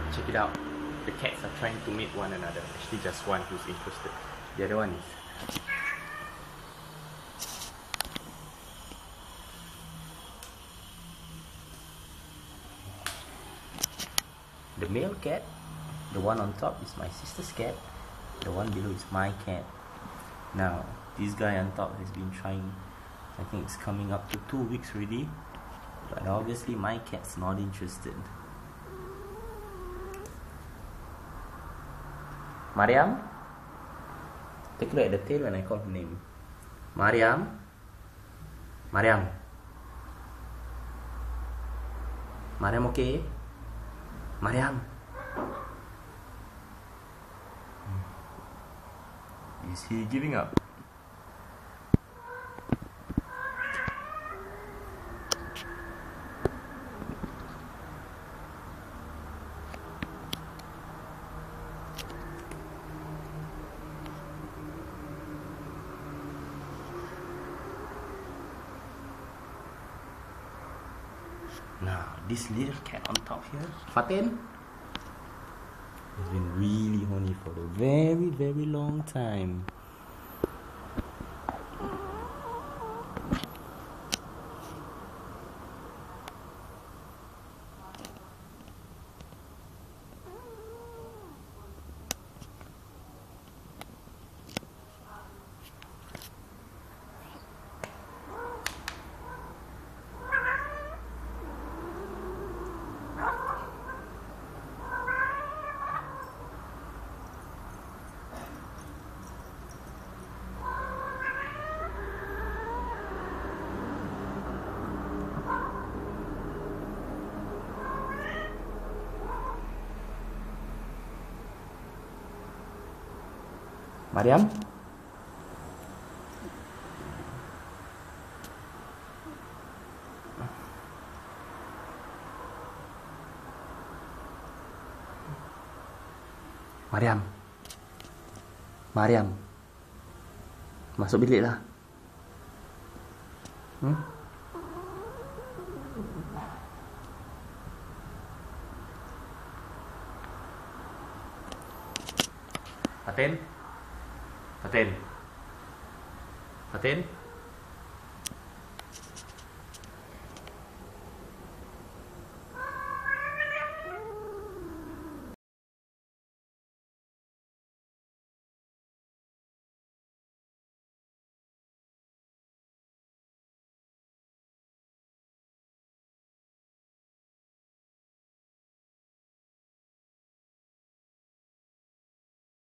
Check it out. The cats are trying to mate one another. Actually, just one who's interested. The other one is. The male cat, the one on top is my sister's cat. The one below is my cat. Now, this guy on top has been trying, I think it's coming up to 2 weeks already. But obviously my cat's not interested. Mariam? Take a look at the tail when I call her name. Mariam? Mariam? Mariam okay? Mariam? Is he giving up? Now, this little cat on top here, Fatin, has been really horny for a very, very long time. Mariam? Mariam? Mariam? Masuk bilik lah. Fatin? Fatin? Fatin?